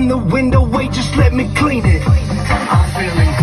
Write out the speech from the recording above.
the window, wait, just let me clean it. I'm feeling